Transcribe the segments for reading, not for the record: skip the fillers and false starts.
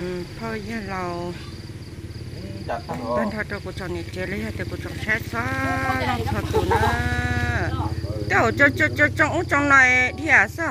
พ่อยี่เราเป็นทอดกุศลเนี่ยเจริญแต่กุศลแช่ซ้าลองทอดตัวนะเดี๋ยวจะจงไหนที่อ่ะซะ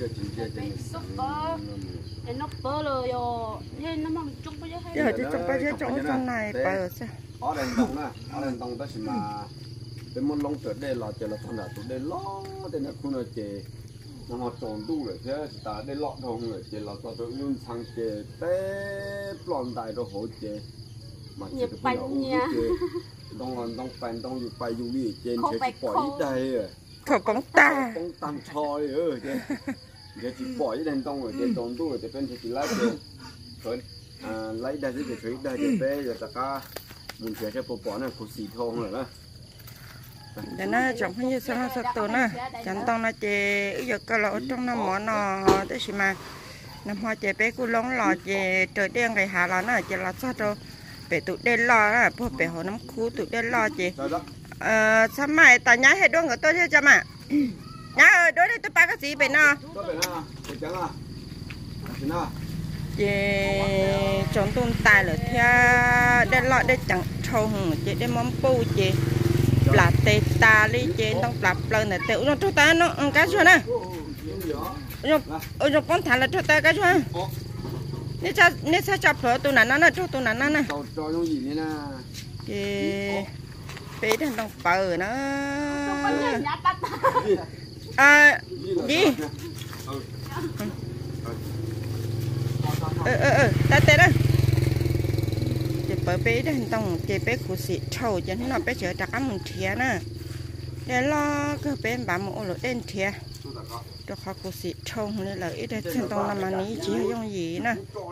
เดี๋ยวจะจงไปเยอะจงไหนเปิดซะ ở đây đông na ở đây đông đó thì mà đến muốn lông trở đây là chỉ là thằng nào tụi đây lo đây là khu nào chỉ nó mà tròn đủ rồi chứ ta đây lọ thông rồi chỉ là cho tụi nhung sang chỉ té plon đại đồ hỗ trợ mà chỉ tụi nó đông phèn đôngอยู่ไปอยู่นี่เจนเฉยปล่อยได้ขอบของตาของตามชอยเจเดี๋ยวจะปล่อยได้ตรงrồiเจตรงđủ rồiจะเป็นจะไล่เจคนไล่ได้จะเฉยได้จะเป๊ะจะตะก้าmình sẽ cho bỏ này cột xì thong rồi đó. Để nó trồng cái gì sao saoตัวน่ะฉันต้องน่ะเจอยากก็เราต้องน้ำหมอนอแต่สิมาน้ำหอเจเป้กูร้องหล่อเจเจอเด้งไก่หาเราน่ะเจเราซะตัวเป้ตุเด่นหล่อน่ะพวกเป้หัวน้ำคูตุเด่นหล่อเจสมัยตาย้ายให้ดวงกับตัวเท่าจะมาย้ายด้วยได้ตัวปลากระสีเป็นน่ะเจจนต้นตายเลยเท่าได้หล่อได้จังชงเจได้มอมปูเจปลาเตตาลีเจต้องปลาเปลือกเนี่ยเต๋อทุกตาเนาะกันชัวนะยกป้อนฐานแล้วทุกตากันชัวนี่จะจับเผลอตัวนั้นน่ะตัวนั้นน่ะเจไปทางต้องเปิดนะยี่ตาเตะนะเจ็บเป๊ะได้ต้องเจ็บเป๊ะขุดสิเท่าจะให้เราไปเจอจากอันมึงเทียนะเดี๋ยวรอก็เป็นแบบมึงโอ้โหเต้นเทียตัวเขาขุดสิเท่าเลยเลยไอ้เด็กที่ตรงนั้นมันนี้จีให้ย่องยีนะ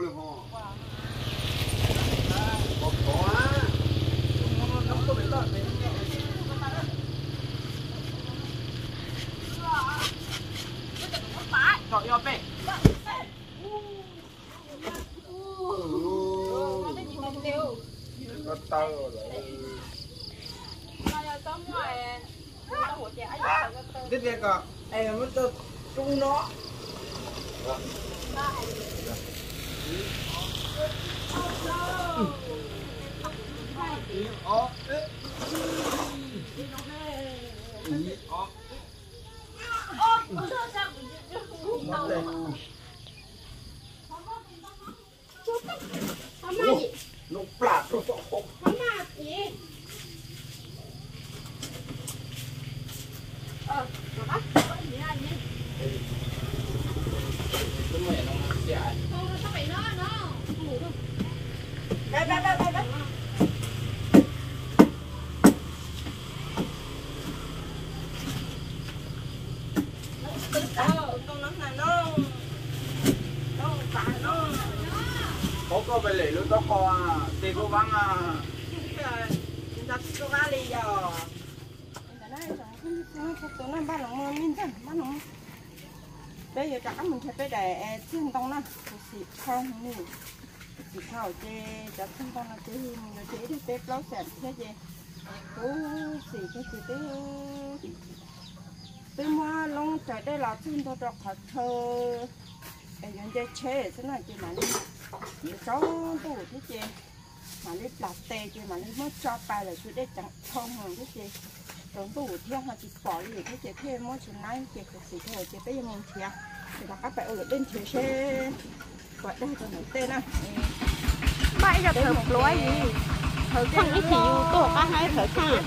ต่อยอเป๊ะ cái việc à em mới tự trung nó nó plạt nó sọ có phải lấy lúc đó có thì cô vắng đặt số ga đi giờ tụi nó ba lòng mưa min chứ ba lòng bây giờ chắc mình sẽ phải để trên tông nó xịt không nè xịt thảo chê chắc trên tông nó chế mình chế đi tép lấu sẹn thế gì cố xịt cái gì thế tôi mua lông trái đây là trên tông đọc thật thơ em nhận chơi chế thế này chị mà đi cháu đủ thế chị mà đi lạt tê chị mà đi mất cho bài là chú đây chẳng không hằng thế chị tốn đủ theo họ chỉ bỏ gì thế chị thêm mỗi chuyện này chị phải xịt thôi chị bây giờ mình chia thì là các bạn ở bên phía xe gọi đây cho nó tên à bay ra thử lúa gì thử không ít thì tổ cá hay thử không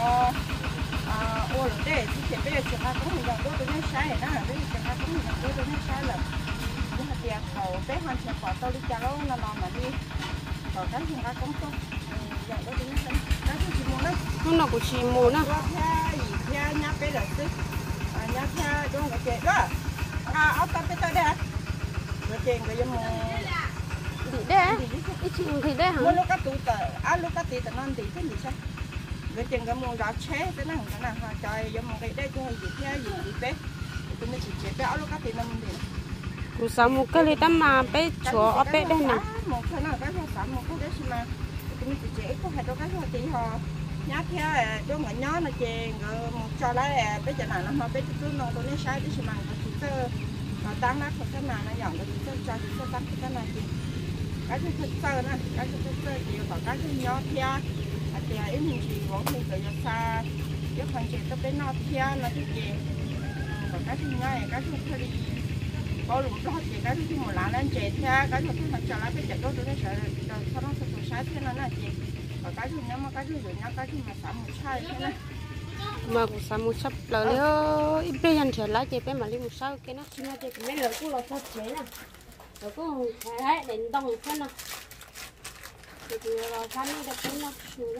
ô đây chị bây giờ chị ta cũng mình đôi tôi nói sai đó bây giờ chị ta cũng mình đôi tôi nói sai là nhưng mà tiền hầu bé hoàn chị bỏ tôi đi cho nó mà đi còn cái chúng ta cũng tốt giờ đôi tôi nói sai cái gì mua đó không nào của chị mua nữa theo nhá bé là sức nhá theo đúng cái chuyện đó áo tao tới đây rồi chuyện cái gì mà thì đây ít chuyện thì đây hả mua lúc cái tủ tờ lúc cái tủ tờ non thì cái gì sao rồi chuyện cái mua đó chế cái nào cái nào trời giống một cái đây tôi gì theo gì bé tôi mới chỉ chế bé áo lúc cái tủ non thì cú sáu một cái này tắm mà bé chúa ở bé đây nè một cái nào cái sáu một cái đấy mà tôi mới chỉ chế có hai đôi cái thôi thì họ nhát theo cho người nhớ nó chè một cho lại bây giờ nào nó mà bây giờ nó tôi nói sai đấy mà chúng ta tăng nát cái nào nó nhỏ cái chúng ta cho chúng ta tăng cái này thì cái thứ thật sơ nè cái thứ thật sơ thì có cái thứ nhỏ thia thì em mình chỉ vẫn thì tự do xa chứ không chỉ tôi đến nó thia nó thì gì còn cái thứ nhỏ cái thứ thật đi có lúc đó thì cái thứ một lá lên chè thia cái thứ thật trở lại cái chợ đó tôi sẽ rồi sau đó tôi sai thế nó là gì còn cái thứ nhỏ mà cái thứ nhỏ cái thứ mà xả một sai thế này mà cũng sao một sắp lỡ nữa ít bây giờ trở lại chị bé mà đi một sao cái nó chỉ là chị mấy lỡ cũng là sao chế nè lỡ cũng phải đấy đến đông một phân nào thì là sao đi được cái nó sửa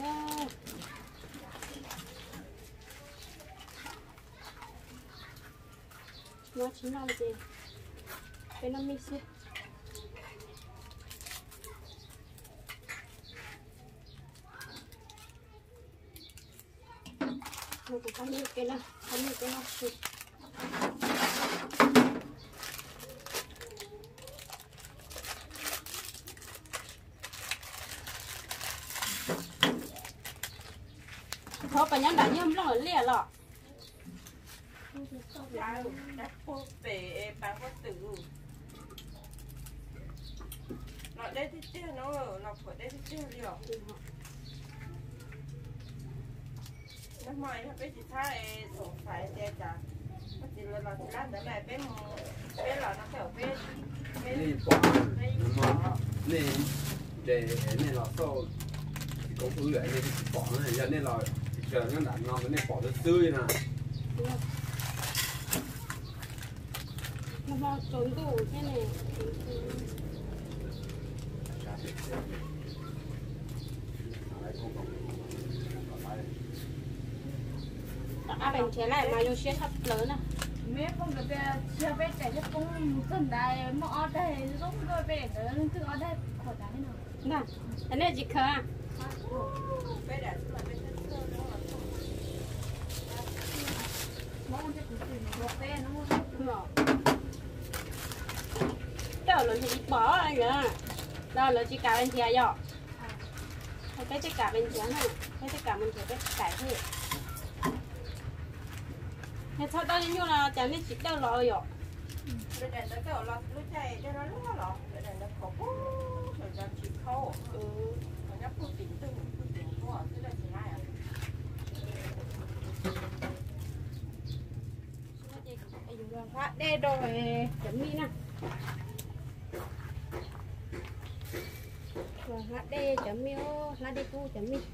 nó chỉ là gì cái nó mix nó cũng không biết cái nó sụt thôi bà nhắn đã nhâm nó lìa lọ đã cô về bán có tử nó đây thì tiêu nó phải đây thì tiêu đi rồi nó mày nó biết gì thay sổ phải để trả nó chỉ là chỉ làm để này biết là nó kiểu biết nè bỏ nè để nè là sau cũng ứ lại nè bỏ này giờ nè là chờ nó đã ngon nè bỏ nó tươi nè nó bao trốn đủ thế này à bánh chế lại mà vô xe thấp lớn à mấy con cái bé chưa biết cái cũng cần đại mà ở đây giống cái bé cái cứ ở đây khỏi đại nào nè cái này gì cơ à biết đã mà biết thơ nó nó không biết cái một bé nó đó là chỉ bỏ rồi nữa đó là chỉ cả bên kia rồi cái tất cả bên kia này cái tất cả mình chỉ biết cải thôi thế thôi đó như là chẳng biết chỉ đâu rồi rồi để nó kiểu là lúc chạy cho nó lúc đó để nó có thời gian chịu khâu nó cứ tính của thế là chỉ này à đây rồi chấm mi nè rồi lá đê chấm mi lá đê cu chấm mi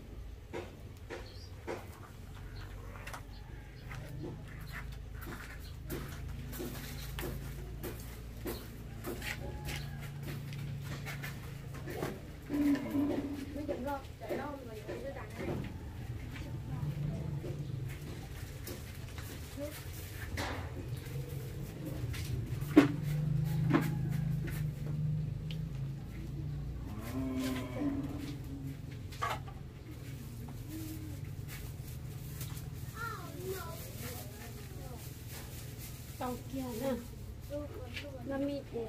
tàu kia nè nó mi để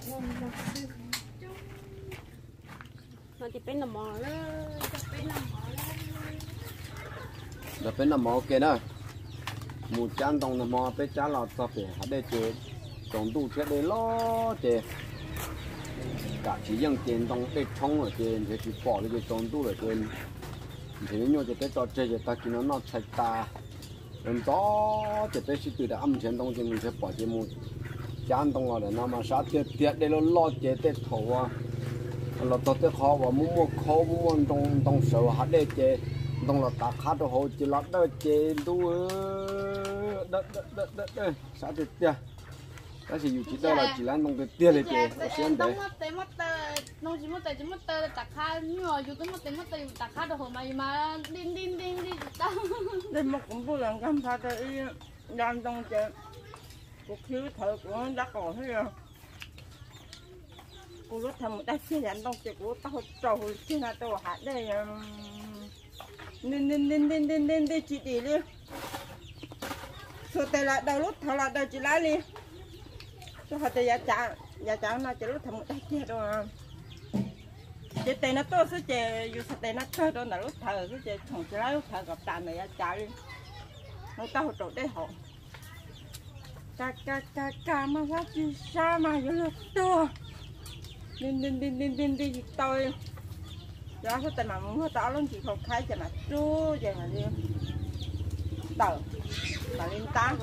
nó chỉ bên là mỏ đó bên là mỏ là bên là mỏ kia đó một chán tông là mỏ bên chán là tập để hạt để chơi trồng tu thiết để lo chơi cả chỉ riêng tiền tông để冲ở trên thì chỉ bỏ được cái trồng tu ở trên thì nếu như cái trò chơi thì ta chỉ nó sạch ta rồi đó thì bây giờ từ đã âm tiền tông thì mình sẽ bỏ trên một chán tông là để nó mà sát tiệt tiệt để nó lo chơi để thầu à là tôi tới khó và muốn khó muốn trong sầu hạt để chơi trong là tạc hạt đồ hồ chỉ lót đó chơi đu đất sao tiệt tiệt cái gì chỉ đó là chỉ là nông cái tiệt để chơi xem đấy nó chỉ mất tơ tạc khai nhưng mà dù cái mất tơ tạc khai đồ hồ mà đinh đi tao đây mà cũng có lần cam pha tới đang trong chơi cuộc thiếu thợ của đã có thế rồi cô lúc thầm một đá xe đánh đông chơi của tao trầu xe là tao hạt đây nên đi chị đi đi rồi tay là đầu lúc thằng là đầu chị lái đi cho họ tay giá chả nó chỉ lúc thầm một đá xe rồi chị tay nó to số chị dù sao tay nó to đó là lúc thợ số chị thằng chị lái lúc thợ gặp tàn này giá đi nó tao trầu đây họ ca mà phát chi sao mà vậy là to đi tôi đó có tình mà muốn tao luôn chỉ không khai cho mà chú vậy mà đi tờ mà lên tá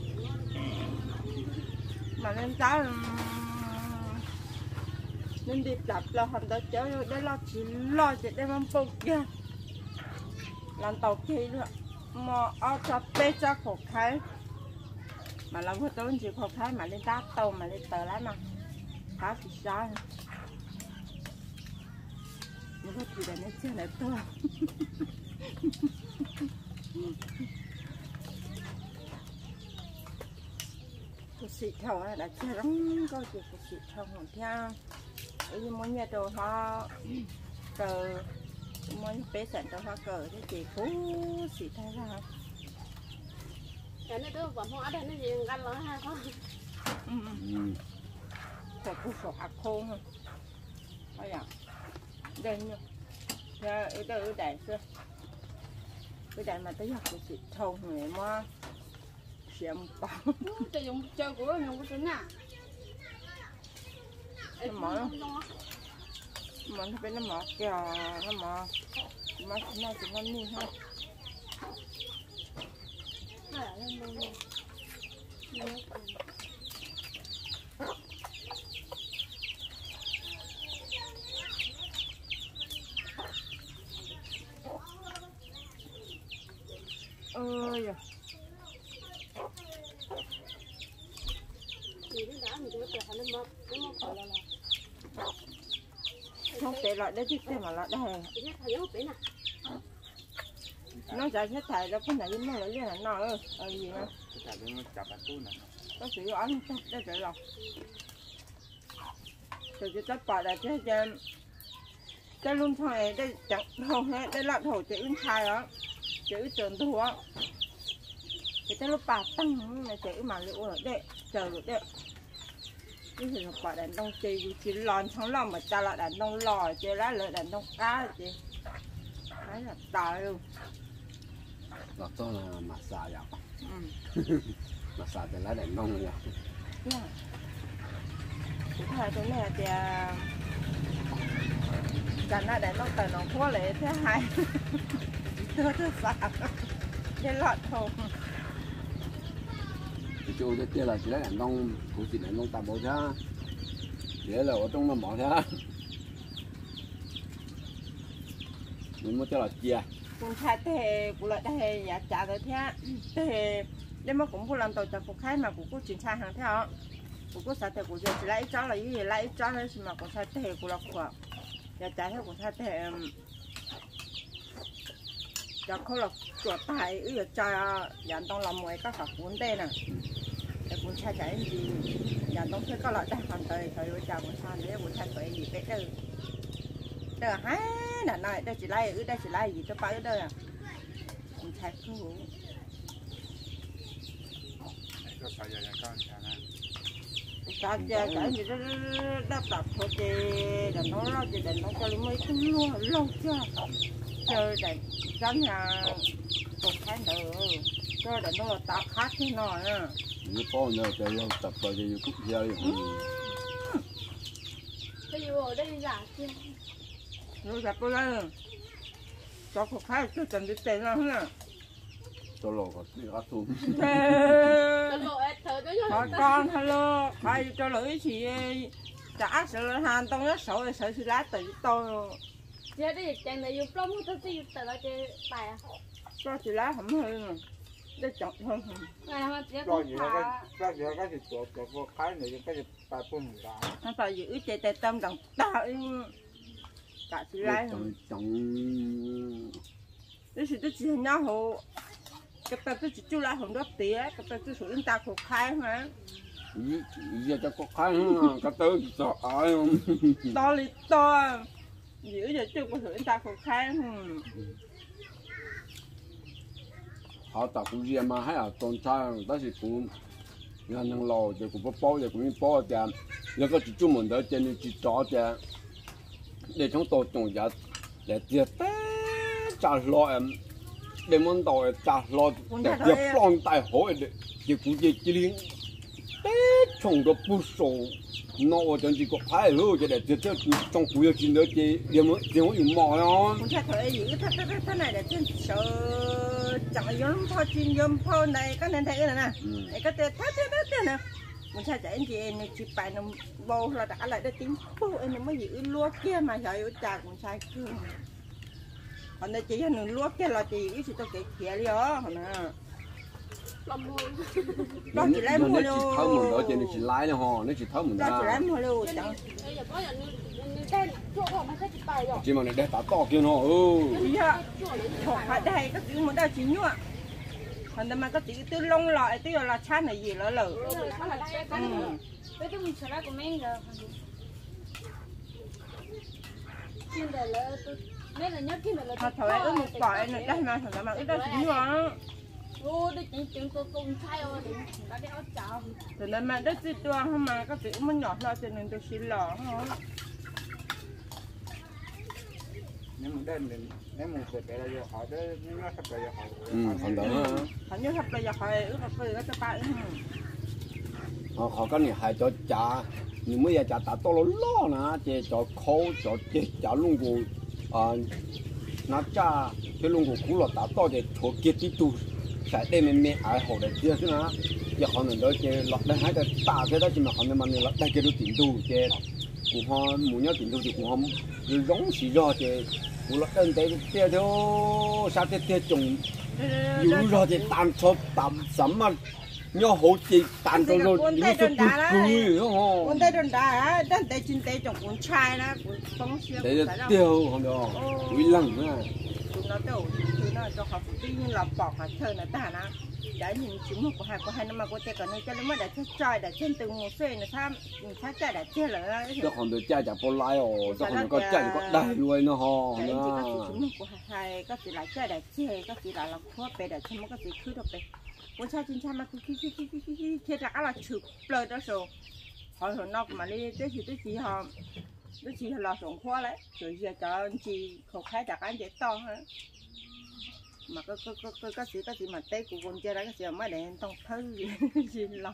nên đi đập là hành đó chơi để lo chỉ để mang bông kia làm tàu kia nữa mà ở cho tê cho khổ khai mà làm có tôi chỉ khổ khai mà lên tá tàu mà lên tờ lái mà khá thì sao nó có gì để nó chơi này tôi cuộc sĩ thầu đã chơi lắm có chuyện cuộc sĩ thầu hồn theo ấy như mỗi nhà đồ họ cờ mỗi bé sản đồ họ cờ thì chỉ phú sĩ thay ra cái này tôi vẫn không ăn đây nó gì ăn lắm ha con phải phú sổ hạt khô hơn bây giờ đây nhá ở đây ở đây xưa ở đây mà tới học cuộc sĩ thầu người mà xem bao Cho dùng chơi của dùng cái tính à. nó mở nó phải nó mở kìa nó mở mà chỉ nó như ha ơi không tệ lại đấy chứ mà lại đây nó chạy hết thải đâu cái này nó lấy là nó gì nữa có sự ăn chắc đây phải rồi từ cái tất cả là cái luôn thôi đây chẳng không hết đây là thổ chữ khai đó chữ trường thua cái lúc bà tăng là chữ mà liệu ở đây chờ được đấy cái gì quả đàn đông chỉ lòn trong lòng mà ta là đàn đông lò chứ lá lợn đàn đông cá chứ đấy là tỏi luôn đó to là mặt xà vậy mặt xà thì lá đèn đông vậy cái thời thế này thì chẳng là đàn đông tỏi nó khó lấy thứ hai thứ sáu cái lọt thùng chỗ cái kia là chỉ là đèn đông cũng chỉ đèn đông tạm bộ ra để là ở trong nó mở ra mình mới cho là chia cũng thay thế cũng là thay giá trả được thế thế nếu mà cũng không làm tàu chợ phục khai mà cũng có chuyển sang hàng theo cũng có sao thì cũng chỉ lấy cho là gì lấy cho nên mà cũng thay thế cũng là của giá trả theo cũng thay thế cho không là chuột tài ư cho dàn tông làm muối các cả cuốn đây nè để cuốn thay cái gì dàn tông sẽ có loại đại hoàn thời thời bây giờ cuốn thay để cuốn thay cái gì cái từ từ há là này đây chỉ lấy đây chỉ lấy gì cho bao đây à cuốn thay không ngủ sao giờ cái gì đó đắp đắp thôi chứ để nó cho lấy mấy cái lâu chưa chơi để tránh nhà cột thái nữa chơi để nó tạo khác thế nào nữa như có nơi chơi lâu tập rồi thì cũng chơi Cái gì ở đây giả chứ. rồi gặp tôi lên cho cột thái cho cần đi tiền nào nữa cho lò có đi ăn thùng Cho lộ ếch thở cho hỏi con hello phải cho lưỡi chị trả sự hàng tông nó sợ sự lá tự tôi Giờ đây chẳng này dùng plong tôi chỉ tự là chơi bài à. cho chị lá không hơn để chọn hơn Ngày mà chỉ rồi có gì thả. cái gì chỗ vô cái này cái gì tài phun cả nó phải giữ chạy tay tâm đồng tạo cả chị lá trong đấy thì tôi chỉ nhau hồ cái tay tôi chỉ chú lá không đốt tía cái tay tôi xuống ta khổ khai mà giờ cho có khai nữa cái tới sợ ai không to li to giữ giờ chưa có xuống ta khổ khai họ tập cũng riêng mà hay là tôn trai đó thì cũng nhà năng lò thì cũng bao giờ cũng bao giờ giờ có chỉ chuyên門đó trên chỉ cho chứ để chúng tôi trồng giá để tiệt té trả lo em để muốn đòi trả lo để tiệt phong tài hội để chỉ cũng chỉ liên tết trồng được bù sổ nó chẳng chỉ có phải rồi cho để trong cuối chín nữa thì điểm dùng mỏ nó muốn cha thôi gì cái thế này để trên sợ chẳng giống thôi chuyên giống thôi này cái này thấy cái này nè này cái thế nè muốn cha chạy anh chị em chỉ bài nó bầu là đã lại để tính bầu em mới gì lúa kia mà trời ơi chả muốn cha cứ còn đây chỉ là lúa kia là chỉ cái tôi kể kia đi đó nè nó chỉ lấy mua nó chỉ tháo mình đó cho nên chỉ lái nó ho nó chỉ tháo mình ra nó chỉ lấy mua luôn chẳng chỉ mà này để tao to kia nó dạ họ đây các thứ muốn đâu chỉ nhua còn đây mà có chỉ tư lông lại tư là chán này gì nữa lỡ cái mình sẽ ra của mình rồi nhưng để là mấy là nhớ kia là họ thổi cái một cõi này đây mà thổi mà ít đâu chỉ nhua ô đây chính tôi cùng thay rồi đã đeo chảo từ đây mà đất chỉ đoan không mà có chỉ muốn nhỏ lo cho nên tôi xin lỏ không nếu mình đến thì nếu mình sẽ để là họ tới nó sắp là họ còn đó họ nhớ thật là giờ họ ước họ cười cái ba họ có này hay cho chả nhưng mới giờ chả ta to lo nè chế cho khâu cho chế chả luôn của nó chả cái luôn của cũ là ta to để cho kia tí tu sai đây mẹ ai họ để kia chứ nó giờ họ mình đó chế lọt đây hai cái ta thế đó chỉ mà họ nên mà lọt đây kia được tiền tu chế của họ muốn nhớ tiền tu thì của họ giống xí do chế của lọt đơn thế kia thôi sao thế trùng dù rồi thì tàn cho tạm sắm mà nhớ hỗ trợ tàn cho rồi cuốn tay đơn đá đấy cuốn tay đơn đá đơn tay trên tay trong cuốn chai đó cuốn tông xiên để tiêu không được quý lăng nữa chúng nó đâu chúng nó cho họ tự nhiên là bỏ hạt thơ nó ta nó đã nhìn chúng một của hai nó mà có thể còn này cho nó mới để cho trai để trên từng một xe nó tham trai để chơi là cho còn được trai chả bao lai rồi cho còn có trai có đầy luôn nó ho nó chúng một của hai có chỉ là trai để chơi có chỉ là khoa bé để cho nó có chỉ cứ được đấy muốn trai trên trai mà khi ra là chụp lời đó rồi họ nó mà đi tới chỉ họ nó chỉ là sống khoa đấy rồi giờ cho anh chị không khai trả anh chị to hả mà cái gì mà tay của con chơi đấy cái gì mà để trong thứ gì lo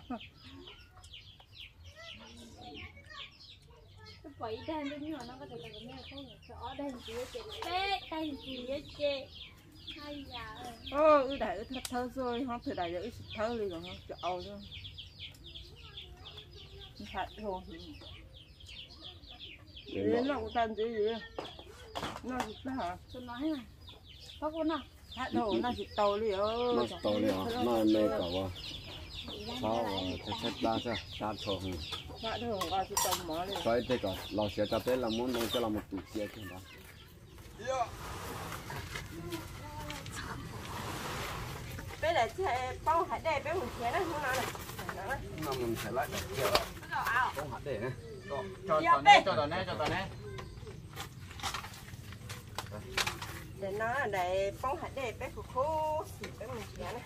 cái quậy đen đấy nhưng mà nó có thể là nghe không rõ đen gì vậy đen gì vậy hay là đại thơ rồi không thử đại rồi thơ đi rồi không ôi luôn thật luôn nó cũng tên gì nó gì hả tôi nói này có con nào thật đồ nó chỉ tàu đi ơi nó to đi hả nó mê cậu à sao thật ra sao sao thôi thật đồ nó chỉ tàu mỏ đi cái thế cả lo sẽ cho tới là muốn弄cho là một tủ xe thôi đó bé là bao hạt đây bé một xe đó không nào này nó mình sẽ lại không hạt để này cho tao nè để nó để bao hạt đây bé của cô bé một xe này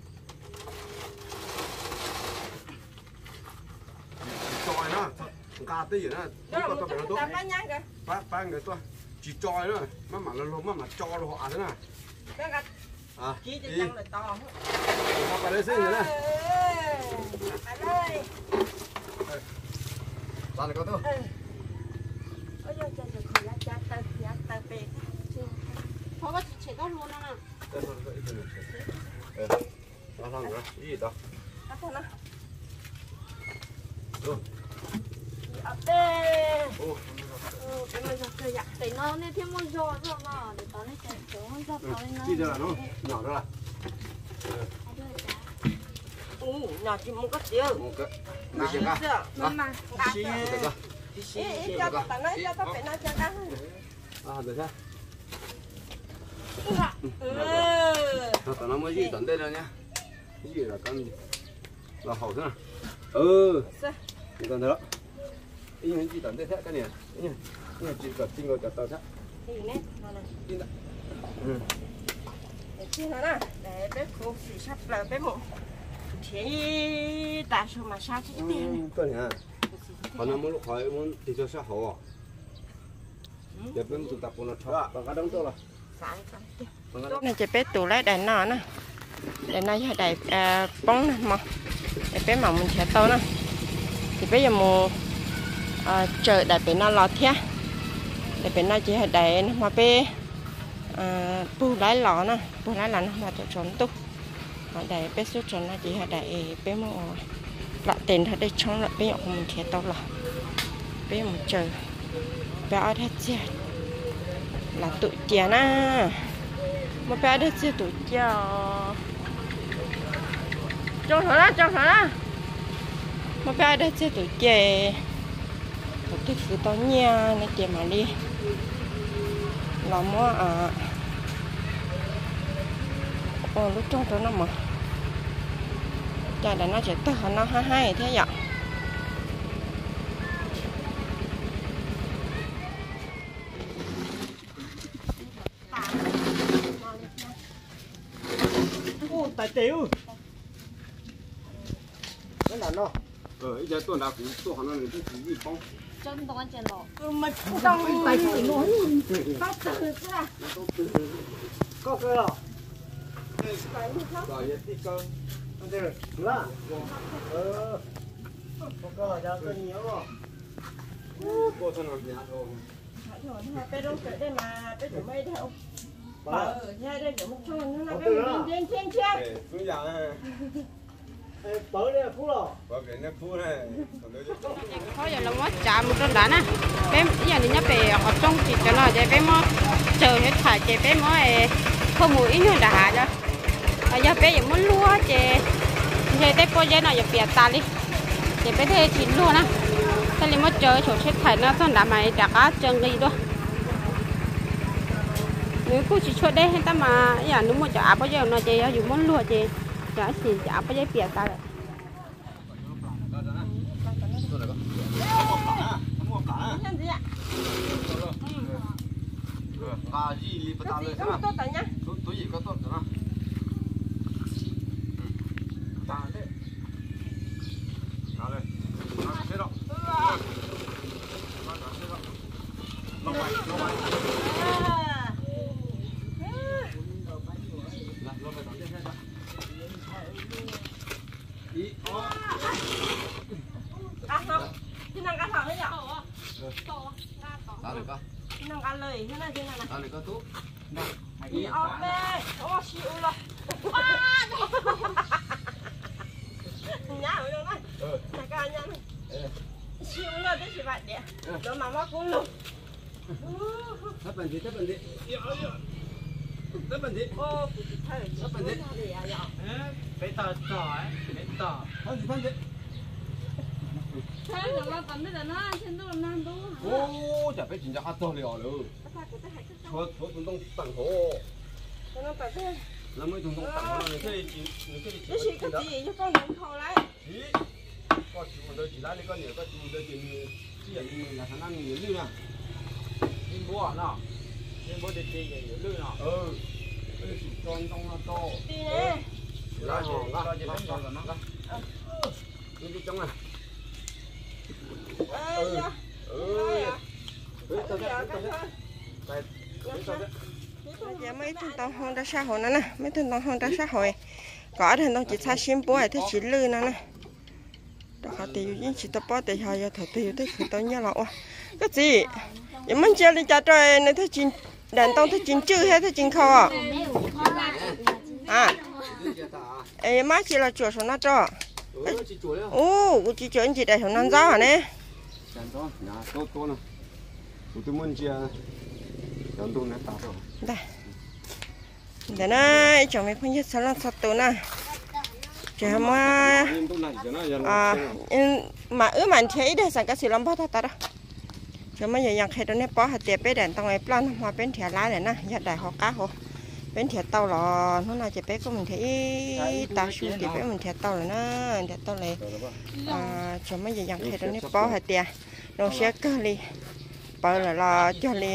tròi nó cà tí vậy nó nó một cái tao bán nhang kìa ba người tôi chỉ tròi nữa mà là lô mà cho nó họ thế nào cái chỉ cho nhang là to họ đây xin rồi nè đây ta này có tôi ôi trời trời trời lá cha ta bê có cái chỉ có luôn nè nó thằng nữa gì đó nó rồi để nó nên thêm một giò rồi mà để tao lấy chạy chỗ hơn giò tao lên nó chi ra nó nhỏ đó là nhỏ chỉ một cái tiêu một cái này chưa cả mà chi được rồi cho tao nói cho tao phải nói cho tao được chưa tao nói mới gì tận đây rồi nhá cái gì là con là hậu thế nào chỉ cần thế đó ý những gì tận đây thế cái này nhưng chỉ cần tin rồi cả tao thế chi nữa nè để bé cô chỉ sắp là bé một thì ta số mà sao chứ tiền cái này còn nó muốn hỏi muốn thì cho sao hậu để bên tụ tập của nó cho bằng cái đống tôi là này chỉ bé tụ lấy đèn nọ nè đèn này hay đèn bóng nè mà để bé mà mình sẽ tao nè thì bây giờ mù chờ đại bé nó lọt thế để bé nó chỉ là đại mà bé bù lái lọ nè bù lái là nó mà cho trốn tu đại bé số trốn nó chỉ là đại bé mà lọ tiền thật đây trong lại bé mình sẽ tao là bé mình chờ bé ở đây chứ là tụi trẻ na mà bé đây chứ tụi trẻ cho thở đó mà bé đây chứ tụi trẻ tụi cái sự to nha nó trẻ mà đi làm mua lúc trong đó nó mà cha đã nó sẽ tao nó hay thế vậy Tài tiêu cái là nó Ý giờ tôi đã cũng tôi họ nói là tôi cũng bị bông. chân toàn chân lọ mà trong tài tiêu nó có từ ra có cơ rồi Rồi đi cơ. được là có cơ cho cơ nhiều rồi Cô thân làm gì hả thôi. bé đông chơi đây mà bé tụi mày theo nhà đây để một chỗ nó bé mình trên Xuống giờ tới đây là phú rồi bởi vì nó phú này. thôi giờ là mất chạm một trận đá nè bé giờ thì nhấp về học trong chỉ cho nó để bé mò chờ hết thải để bé mò không mùi ít hơn đã cho giờ bé giờ muốn lúa chè chè tép bao giờ nào giờ bịa ta đi chè bé thế chín luôn á thế thì mất chờ chỗ hết thải nó toàn đã mày đã cá chân đi đó nếu cô chỉ cho đây hết ta mà giờ nếu mà chả bao giờ nó chè dùng muốn lúa chè chả gì chả bao giờ bịa ta rồi Và gì li bắt đầu rồi tốt tận nhá tôi gì có tốt rồi đó. Ta đấy. Đó đây. Nó thế đó. Nó quay. Là nó phải tắm thế đó. Ý. không chứ năng ăn thở đấy nhở Ta được không? năng ăn lời thế này Ta được có tốt. đi ôm đây ô chịu rồi nhá ở đâu này này cả nhá chịu rồi đấy chị bạn đẹp đó mà mắc cũng lục Thấp bên đi. Thấp bên đi. ô thầy Thấp bên đi. phải tờ phải tờ Thấp bên đi. thế là nó tắm bây giờ nó trên đó làm đâu Ô, chả phải chính xác to liều rồi. Thôi chúng tôi tặng hộ. nó phải thế Là mới chúng tôi tặng hộ này thế chỉ cái gì cái gì cho con đừng khâu lại Ý. Có chú mình chỉ lấy con nhiều có chú mình chỉ là là khả năng nhiều lư nè. in búa nó in búa để chơi nhiều lư nó Cái chỉ tròn trong nó to. đi nè Lá hòn đó. Đi trong này. Giờ mấy thằng tao không đã xã hội nữa nè, mấy thằng tao không đã xã hội, có thằng tao chỉ xa xiêm bố hay thế chỉ lư nữa nè, đó họ tiêu những chỉ tao bỏ để họ giờ thở tiêu thế thì tao nhớ lọ, cái gì, giờ mình chơi đi chả trời này thế chín, đàn tao thế chín chữ hay thế chín khâu à, em má chỉ là chuột số nó cho, ô, chỉ chuột chỉ để số nó giáo hả nè, tốt nè, tôi muốn chia, đàn tôi nó tao rồi. Đây. Để này, chồng mình không biết sao nó sắp tới nè. Chờ mà mà màn thấy đây sang cái gì làm bao ta đó. Chờ mà giờ khai đó nè bỏ hạt tiệp bé đèn tao ngày plan hoa bên thẻ lá này nè, giờ đại họ cá hồ. Bên thẻ tàu là nó là chỉ bé của mình thấy ta xuống thì bé mình thẻ tàu rồi nè, thẻ tàu này. Chờ mà giờ khai đó nè bỏ hạt tiệp, nó sẽ cơ li, bỏ là cho li.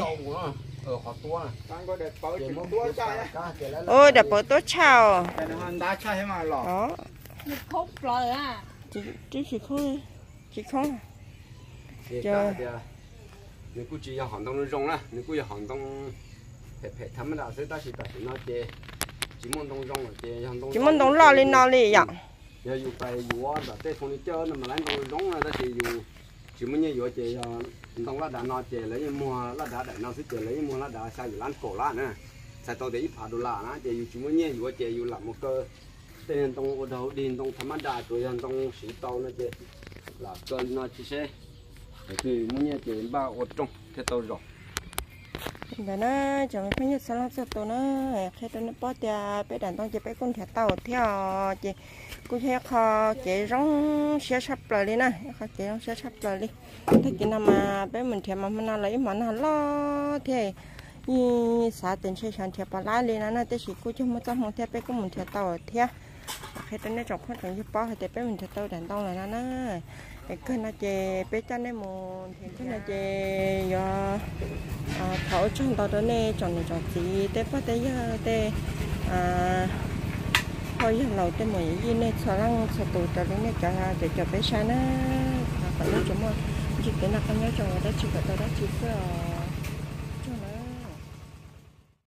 Ôi đẹp bữa tốt chào đá chơi mà lọ đó khúc rồi à chỉ không chờ nếu cứ chỉ hàng đông nó rong啦nếu cứ hàng đông phải thắm là sẽ ta chỉ nó chỉ muốn đông rong là chỉ hàng đông lo lên vậy giờ dù phải dù đó để phong đi chơi mà lấy đồ giống là chỉ dù chỉ muốn như vậy chị đông lá đá nó chị lấy mua lá đá để nó sẽ chị lấy mua lá đá sai dù lăn cổ lá nữa sai tôi để ít phá đô la nữa chị dù chỉ muốn như vậy chị dù làm một cơ tên đông ô đầu điền đông tham đa rồi đông sĩ tàu nó chị là cơn nó chỉ sẽ thì muốn như chị ba ô trong thế tôi rồi để nó chẳng phải như sao nó tôi nó khi tôi nó bỏ tiền bé đàn tông chị bé con thẻ tàu theo chị cô thấy kho chị rong xe sắp lại đi nè kho chị rong xe sắp lại đi thế chị nào mà bé mình thèm mà mình lấy mà nó lo thế như xã tỉnh xây sản thèm bà lá lên nó tới chỉ cô chứ một trăm không thèm bé có mình thẻ tàu theo khi tôi nó trồng phát triển như bỏ thì bé mình thẻ tàu đàn tông là nó cái nó chị bé cho nên một cái nó chị do thấu trong đó đó nè chọn gì té phát té té thôi giờ lâu té mọi gì nè sao lăng sao tụt tới nè cho bé sáng á còn nó chúng mà chỉ cái nào con nhớ chồng đó chỉ có đó chỉ có